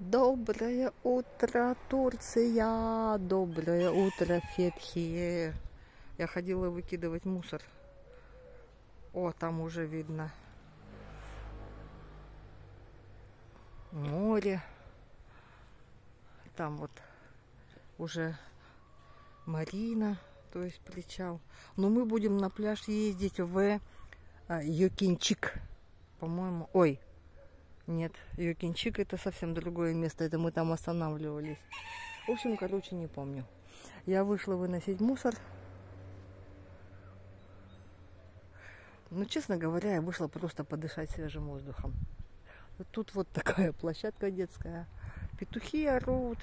Доброе утро, Турция! Доброе утро, Фетхия! Я ходила выкидывать мусор. О, там уже видно море. Там вот уже марина, то есть причал. Но мы будем на пляж ездить в Йокинчик, по-моему. Ой, нет, Йокинчик это совсем другое место. Это мы там останавливались. В общем, короче, не помню. Я вышла выносить мусор. Ну, честно говоря, я вышла просто подышать свежим воздухом. Тут вот такая площадка детская. Петухи орут.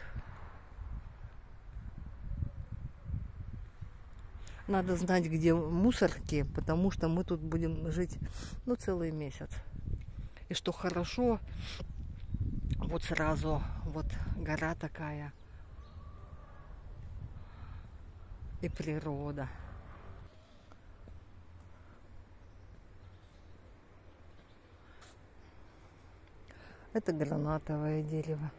Надо знать, где мусорки, потому что мы тут будем жить, ну, целый месяц. И что хорошо, вот сразу, вот гора такая. И природа. Это гранатовое дерево.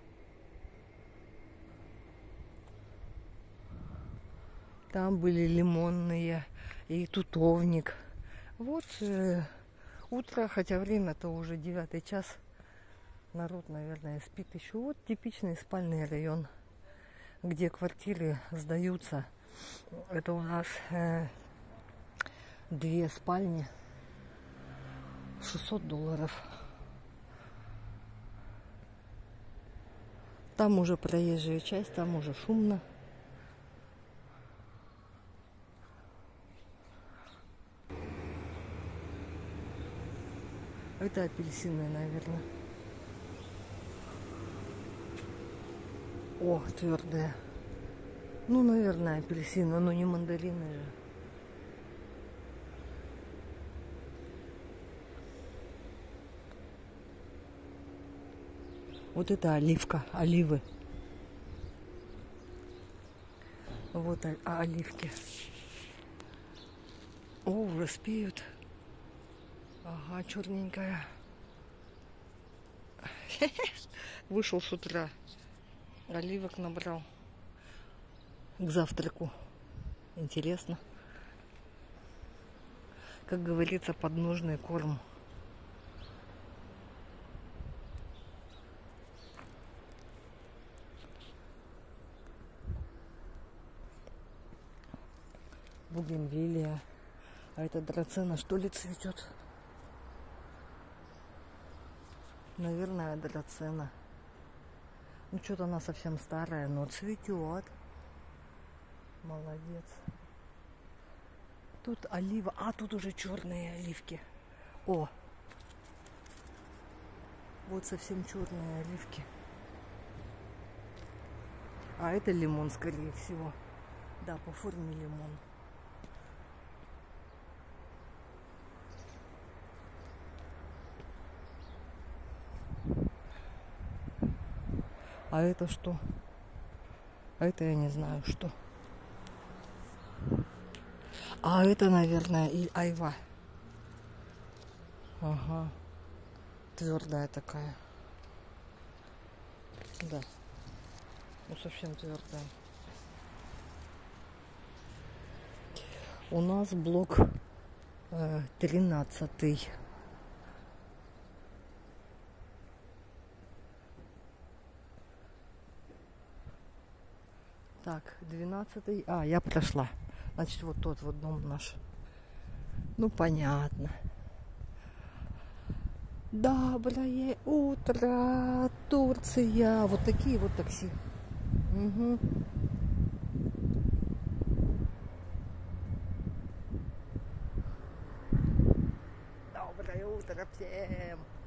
Там были лимонные и тутовник. Вот утро, хотя время-то уже 9 час. Народ, наверное, спит еще. Вот типичный спальный район, где квартиры сдаются. Это у нас 2 спальни. $600. Там уже проезжая часть, там уже шумно. Это апельсины, наверное. О, твердая. Ну, наверное, апельсины, но не мандарины же. Вот это оливка, оливы. Вот оливки. О, уже спеют. Ага, черненькая. Вышел с утра. Оливок набрал. К завтраку. Интересно. Как говорится, подножный корм. Бугенвилия. А это драцена, что ли, цветет? Наверное, драцена. Ну, что-то она совсем старая, но цветет. Молодец. Тут олива. А, тут уже черные оливки. О! Вот совсем черные оливки. А это лимон, скорее всего. Да, по форме лимон. А это что? А это я не знаю, что. А это, наверное, и айва. Ага. Твердая такая. Да. Ну, совсем твердая. У нас блок 13. Так, 12. А, я прошла. Значит, вот тот вот дом наш. Ну, понятно. Доброе утро, Турция. Вот такие вот такси. Угу. Доброе утро всем.